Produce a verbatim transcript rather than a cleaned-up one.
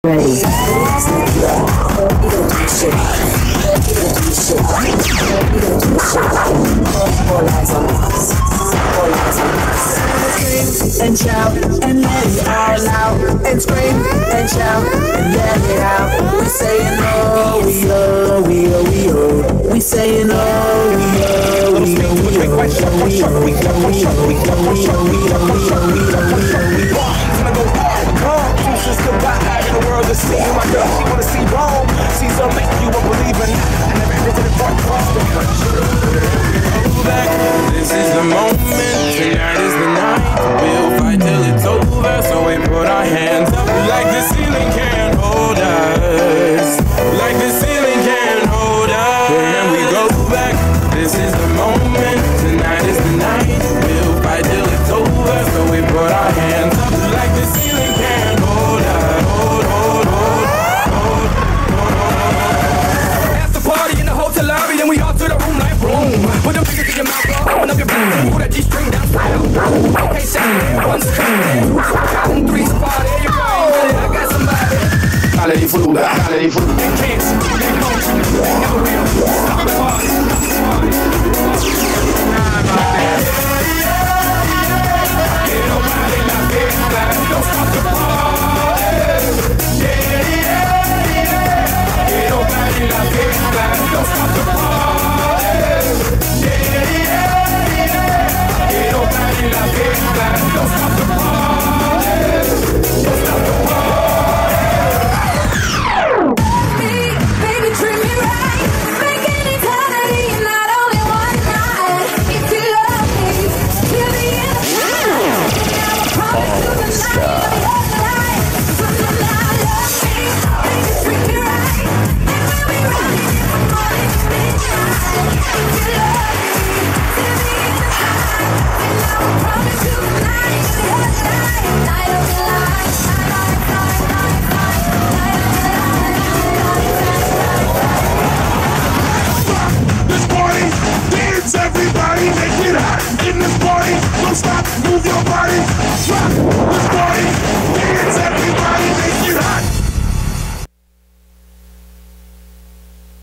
Ready. And shout and let it all out, and scream and shout and let it out. We saying oh, we oh, we oh, we oh. We saying oh, we oh, we oh, we oh. We oh, we oh, we oh, we oh, we oh, we oh, we oh, we oh, we oh, we oh. Two sisters got out in the world to see my girl. She wanna see Rome. Caesar make you a believer. I never been to the front cross the country. This is the moment. Tonight is the night. We'll fight till it's over. So we put our hands up like the ceiling can't hold us. Like the ceiling can't hold us. And we go back. This is the moment. Tonight is the night. We'll fight till it's over. So we put our hands up like the ceiling can't hold us. Hold, hold, hold, hold, hold, hold. After party in the hotel lobby, then we all to the room like boom. Put them fingers in your mouth, bro. Open up your brain. Pull that G-string down. Okay, second, one second, three spot. There you go. I got somebody. Dale di fruta, dale di fruta. They cancer, they motion, they never real. Stop the party, stop the party. Nah, my bad. Ain't nobody not big black. Don't stop the party. Yeah, yeah, yeah. Ain't nobody not big black. Don't stop the party. Yeah, yeah, yeah. Ain't nobody not big black. Don't stop the party. Don't stop the party. Baby, treat me right. Make an eternity, not only one night. If you love me, till the end of time. I will promise you the night of the other night. From the night, love me. Baby, treat me right. And we'll be riding in the morning to midnight. If you love me, till the end of time. And I will promise you the night of the other night. Night of the light, night, night, night, night, night, night of the light, night, night, night. This party, dance everybody, make it hot. In this party, don't stop, move your